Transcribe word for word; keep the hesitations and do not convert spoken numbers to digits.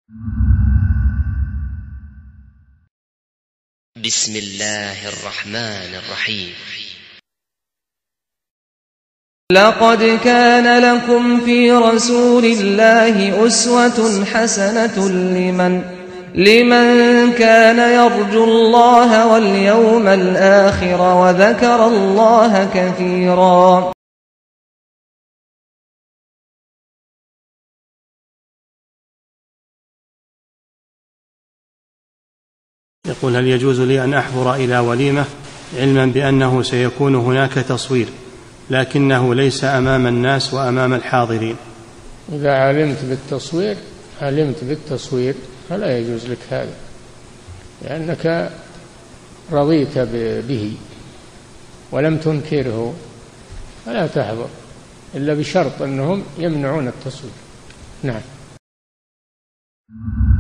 بسم الله الرحمن الرحيم. لقد كان لكم في رسول الله أسوة حسنة لمن لمن كان يرجو الله واليوم الآخر وذكر الله كثيرا. يقول: هل يجوز لي أن أحضر إلى وليمة علما بأنه سيكون هناك تصوير لكنه ليس أمام الناس وأمام الحاضرين؟ إذا علمت بالتصوير علمت بالتصوير فلا يجوز لك هذا، لأنك رضيت به ولم تنكره، فلا تحضر إلا بشرط أنهم يمنعون التصوير. نعم.